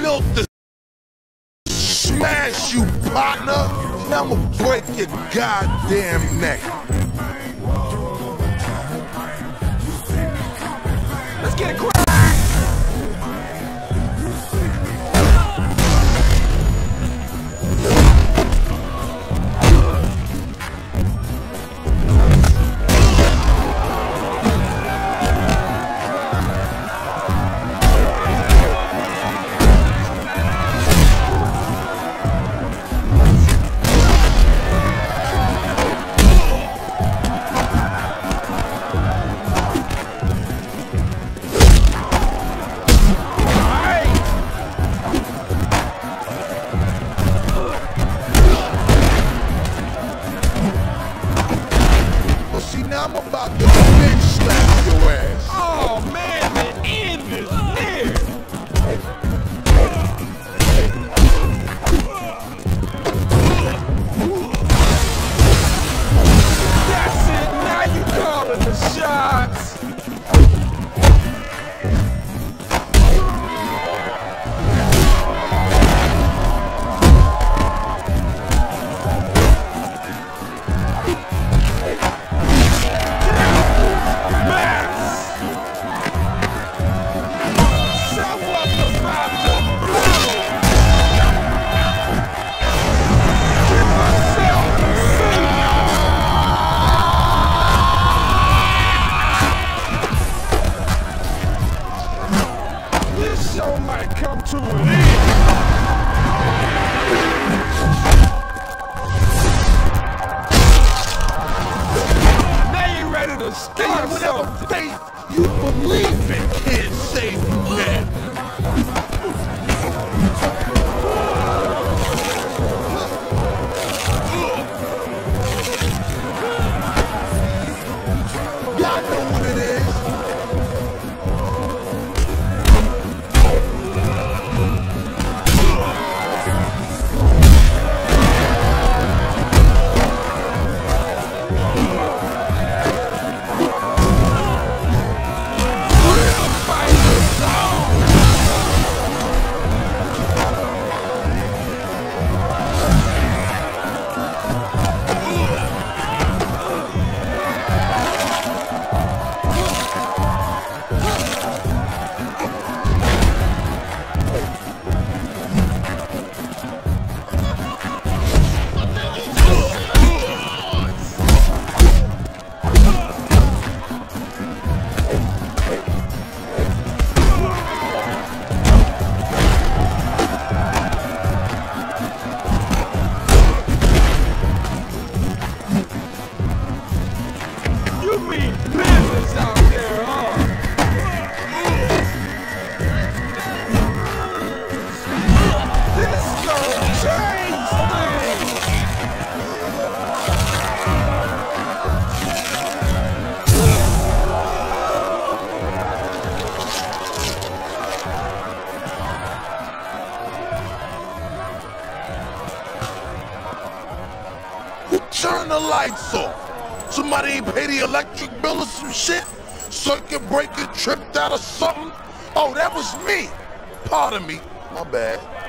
built to smash you, partner. Now I'ma break your goddamn neck. Let's get it cracked! Now I'm about to bitch slap your ass. Oh man, the end is near. That's it, now you calling the shots. Show might come to an end. Now you ready to start Whatever something. faith you believe in can't save you now. Y'all know what it is. You mean business out there, huh? This gonna change things! Who turned the lights off? Somebody ain't pay the electric bill or some shit? Circuit breaker tripped out or something? Oh, that was me. Pardon me. My bad.